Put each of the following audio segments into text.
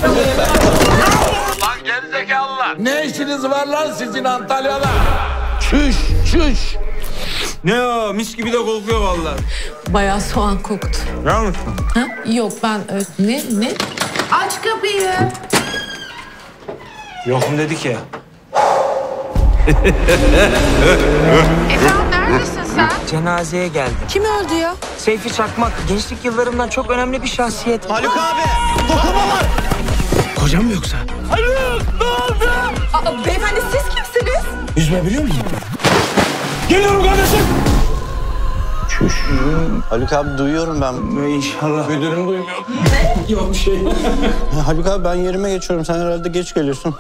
Lan gerizekalılar. Ne işiniz var lan sizin Antalya'da? Çüş çüş. Ne o? Mis gibi de kokuyor vallahi. Bayağı soğan koktu. Ne mısın? Ha? Yok ben ne? Aç kapıyı. Yokum dedik ya. Efendim neredesin sen? Cenazeye geldim. Kim öldü ya? Seyfi Çakmak gençlik yıllarımdan çok önemli bir şahsiyet. Haluk abi! Dokuma var! Kocam mı yoksa? Aa, beyefendi siz kimsiniz? Yüzme biliyor musun? Geliyorum kardeşim. Haluk abi duyuyorum ben. İnşallah. Müdürüm duymuyor. Yok bir şey. Ya Haluk abi ben yerime geçiyorum. Sen herhalde geç geliyorsun.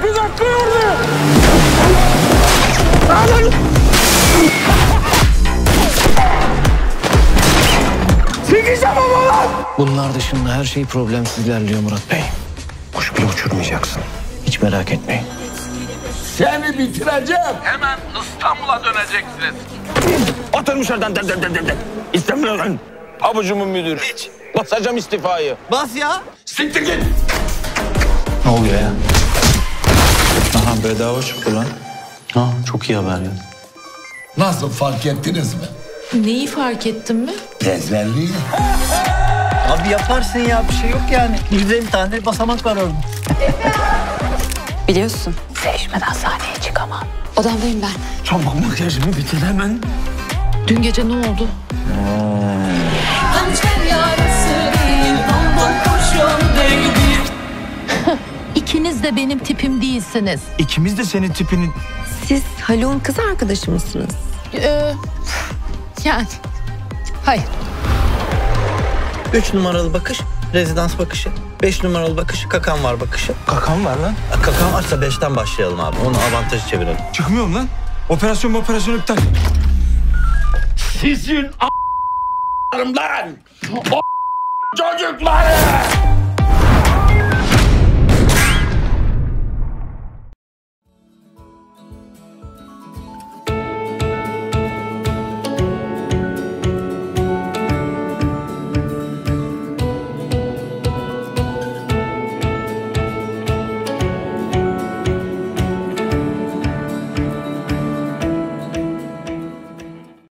Bunlar dışında her şey problemsiz ilerliyor Murat Bey. Kuş bile uçurmayacaksın. Hiç merak etmeyin. Seni bitireceğim. Hemen İstanbul'a döneceksiniz. Oturmuş oradan. İstemiyorum. Abucumun müdürü. Hiç. Basacağım istifayı. Bas ya! Siktir git. Ne oluyor ya? Aha bedava çıktı lan. Ha, çok iyi haber ya. Nasıl fark ettiniz mi? Neyi fark ettin mi? Rezerliği. Abi yaparsın ya bir şey yok yani. 150 tane basamak var orada. Biliyorsun. Sevişmeden sahneye çıkamam. Odamdayım ben. Çabuk makyajımı bitir hemen. Dün gece ne oldu? İkiniz de benim tipim değilsiniz. İkimiz de senin tipinin... Siz Haluk'un kız arkadaşı mısınız? Yani. Hayır. 3 numaralı bakış, rezidans bakışı. 5 numaralı bakış, kakan var bakışı. Kakan var lan. Kakan varsa 5'ten başlayalım abi. Onu avantajı çevirelim. Çıkmıyorum lan. Operasyon iptal. Sizin a**larım lan. O çocukları.